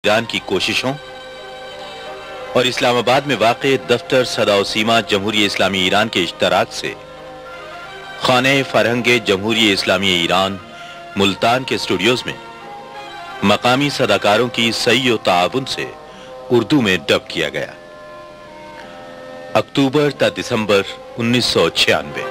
Iran की कोशिशों और इस्लामाबाद में वाक़े दफ्तर सदाओ सीमा जमहूरियत इस्लामी ईरान के इश्तराक से खाने फरहंगे जमहूरियत इस्लामी ईरान मुल्तान के स्टूडियोज में मकामी सदाकारों की सही और ताउन से उर्दू में डब किया गया। अक्टूबर ता दिसंबर 1996।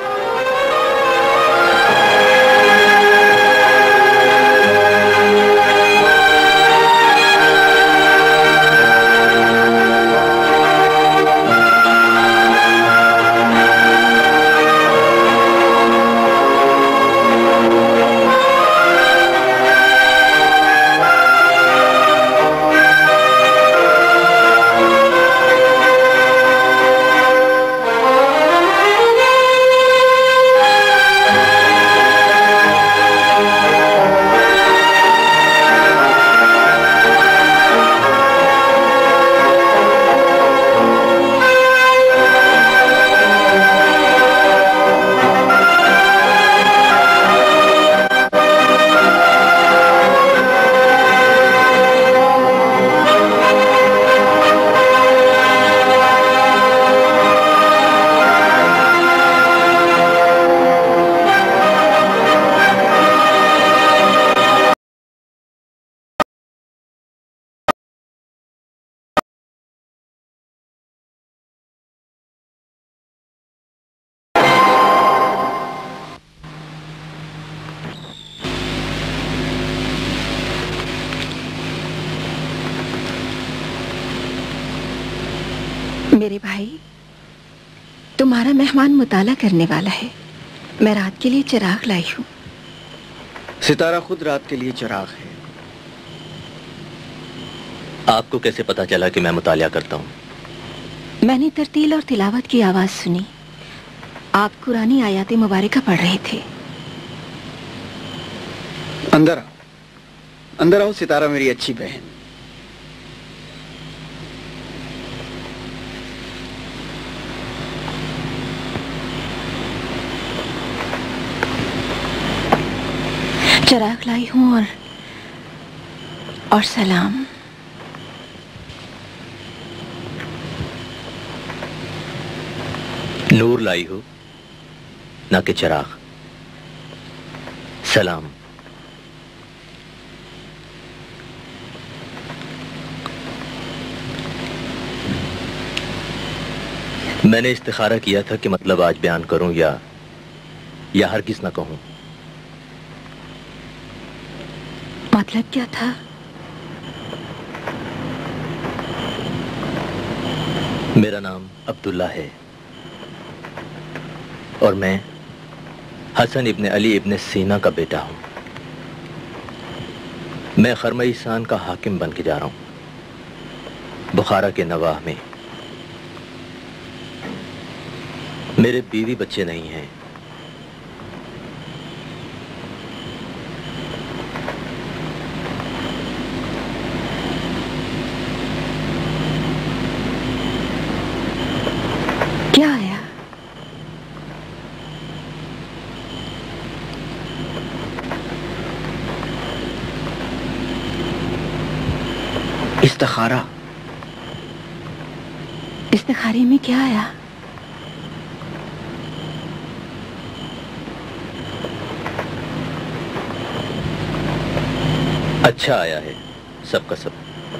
मेरे भाई, तुम्हारा मेहमान मुताला करने वाला है। मैं रात के लिए चिराग लाई हूँ। सितारा खुद रात के लिए चिराग है। आपको कैसे पता चला कि मैं मुतालिया करता हूँ? मैंने तरतील और तिलावत की आवाज सुनी। आप कुरानी आयात मुबारका पढ़ रहे थे। अंदर आओ, अंदर आओ। सितारा मेरी अच्छी बहन। चिराग लाई हूँ और सलाम। नूर लाई हो, ना कि चिराग। सलाम। मैंने इस्तिखारा किया था कि मतलब आज बयान करूं या हरगिज़ ना कहूं। मतलब क्या था? मेरा नाम अब्दुल्ला है और मैं हसन इब्ने अली इब्ने सीना का बेटा हूं। मैं खरमईसान का हाकिम बन के जा रहा हूं बुखारा के नवाह में। मेरे बीवी बच्चे नहीं हैं। क्या आया? इस्तिखारा। इस्तिखारे में क्या आया? अच्छा आया है, सबका सब।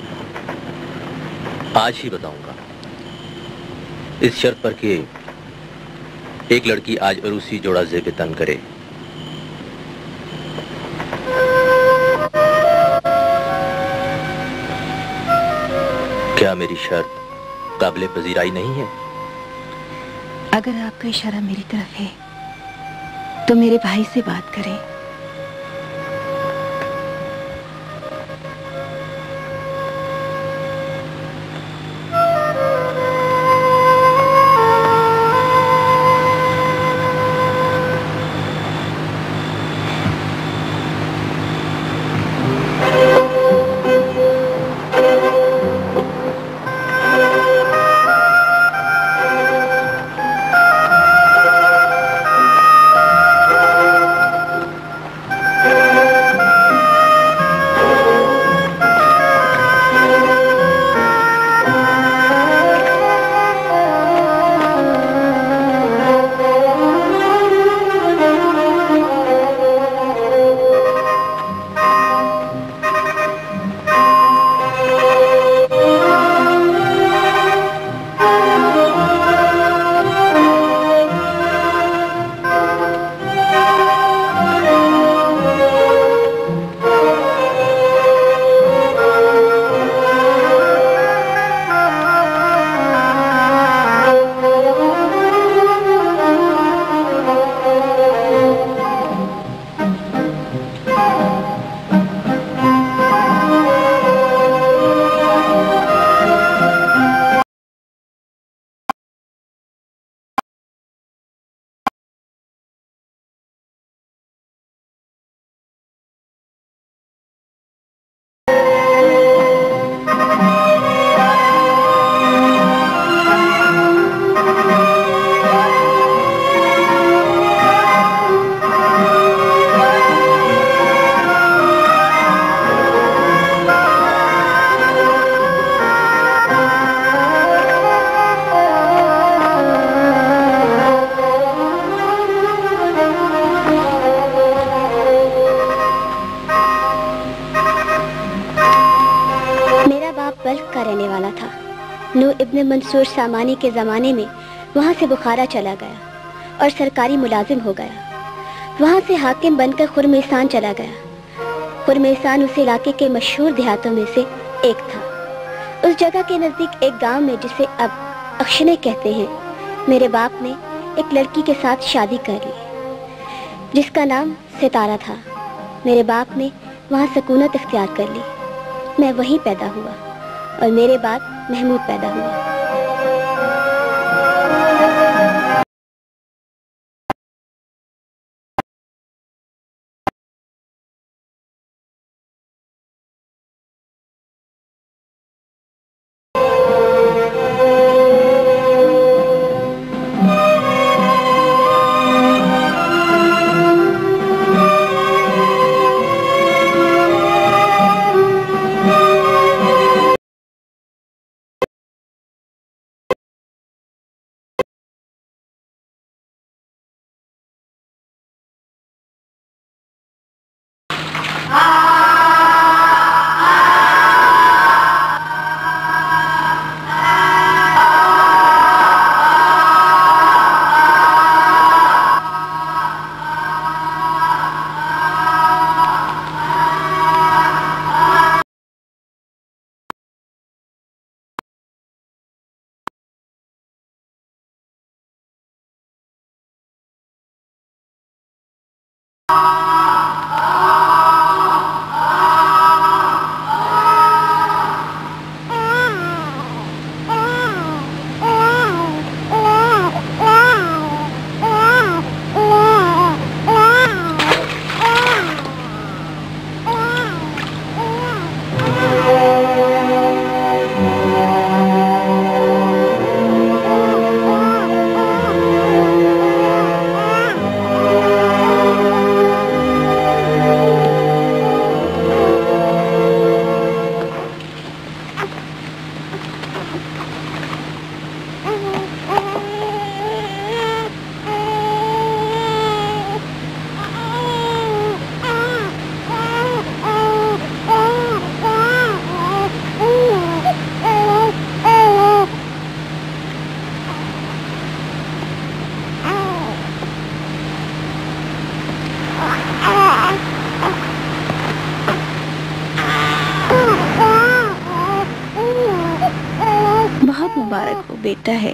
आज ही बताऊंगा, इस शर्त पर कि एक लड़की आज अरूसी जोड़ा ज़ेब तन करे। क्या मेरी शर्त काबिल पजीराई नहीं है? अगर आपका इशारा मेरी तरफ है तो मेरे भाई से बात करें। का रहने वाला था। नूह इब्न मंसूर सामानी के ज़माने में वहाँ से बुखारा चला गया और सरकारी मुलाजिम हो गया। वहाँ से हाकिम बनकर खुरमेसान चला गया। खुरमेसान उस इलाके के मशहूर देहातों में से एक था। उस जगह के नज़दीक एक गांव में, जिसे अब अक्षने कहते हैं, मेरे बाप ने एक लड़की के साथ शादी कर ली जिसका नाम सितारा था। मेरे बाप ने वहाँ सकूनत इख्तियार कर ली। मैं वहीं पैदा हुआ और मेरे बाद महमूद पैदा हुआ। मुबारक हो बेटा है।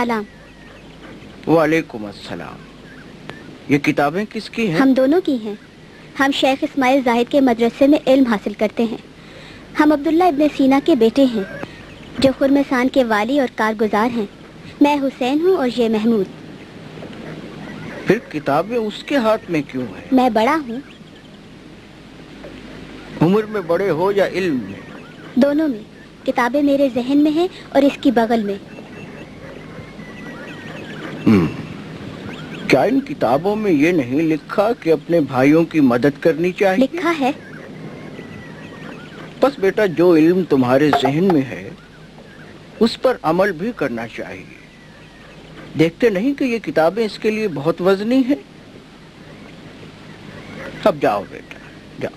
सलाम। वालेकुम अस्सलाम। ये किताबें किसकी हैं? हम दोनों की हैं। हम शेख इस्माइल जाहिद के मदरसे में इल्म हासिल करते हैं। हम अब्दुल्ला इब्ने सीना के बेटे हैं, जो खुरमसान के वाली और कारगुजार हैं। मैं हुसैन हूँ और ये महमूद। फिर किताबें उसके हाथ में क्यों है? मैं बड़ा हूँ। उम्र में बड़े हो या इल्म में? दोनों में। किताबें मेरे जहन में हैं और इसकी बगल में। क्या इन किताबों में ये नहीं लिखा कि अपने भाइयों की मदद करनी चाहिए? लिखा है। बस बेटा, जो इल्म तुम्हारे जहन में है उस पर अमल भी करना चाहिए। देखते नहीं कि ये किताबें इसके लिए बहुत वजनी हैं? अब जाओ बेटा, जाओ।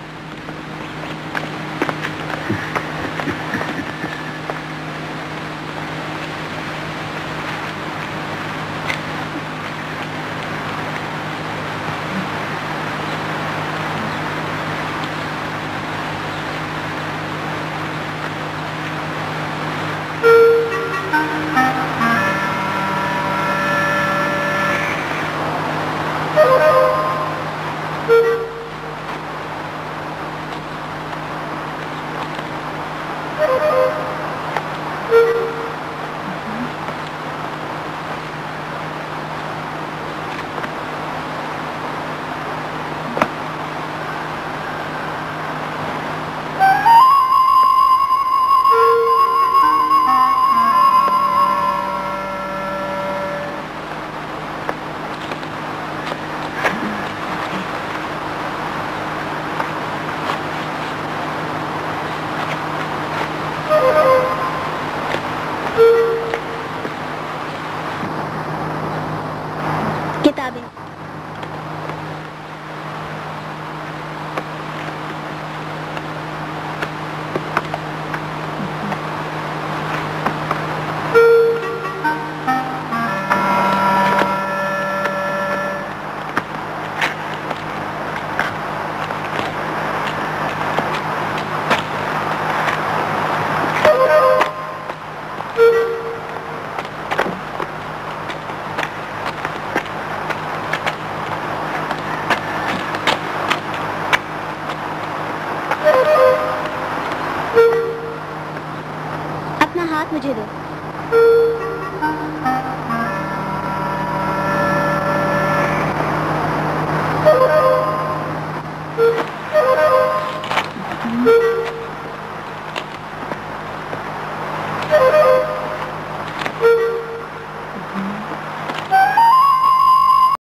किताबें। अपना हाथ मुझे दो।